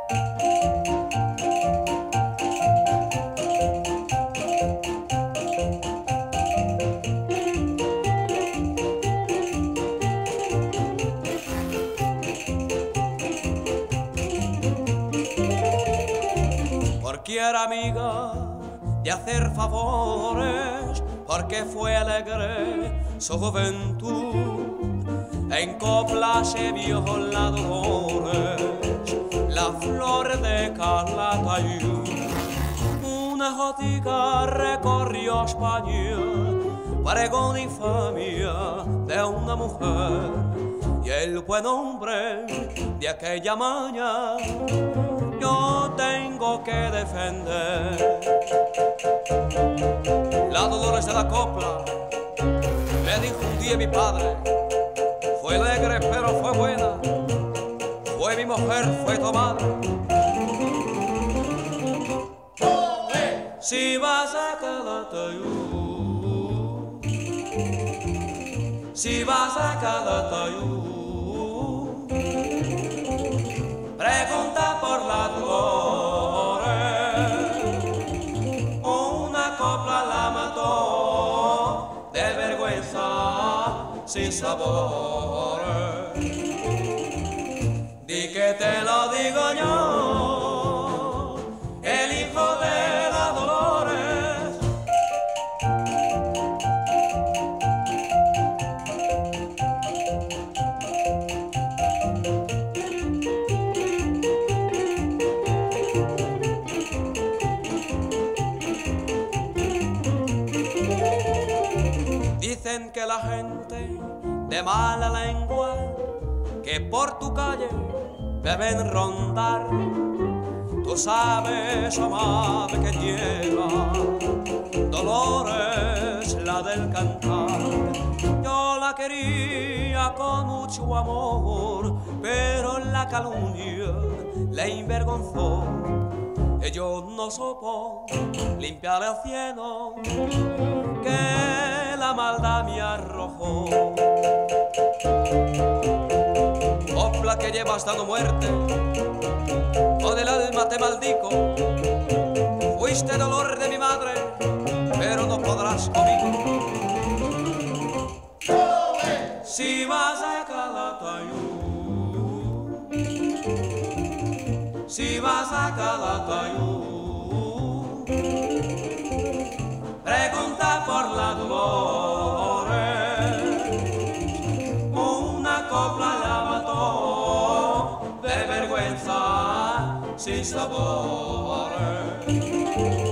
Cualquier amiga de hacer favores, porque fue alegre su juventud. En copla se vio la Dolores, la flor de Calatayud. Una jotica recorrió España, pregón y familia de una mujer, y el buen hombre de aquella maña yo tengo que defender. La Dolores de la copla me dijo un día mi padre, fue alegre pero fue buena, fue mi mujer, fue tu madre. Si vas a Calatayud, si vas a Calatayud, pregunta por la Dolores, una copla la mató de vergüenza sin sabor. Di que te lo digo yo, el hijo de la Dolores. Dicen que la gente de mala lengua que por tu calle deben rondar, tú sabes, amable, que lleva Dolores, la del cantar. Yo la quería con mucho amor, pero la calumnia le envergonzó. Yo no supo limpiar el cielo que la maldad me arrojó. Copla que llevas dando muerte, con el alma te maldico. Fuiste dolor de mi madre, pero no podrás conmigo. Si vas a Calatayud, si vas a Calatayud, pregunta por la Dolores, una copla la mató de vergüenza sin sabor.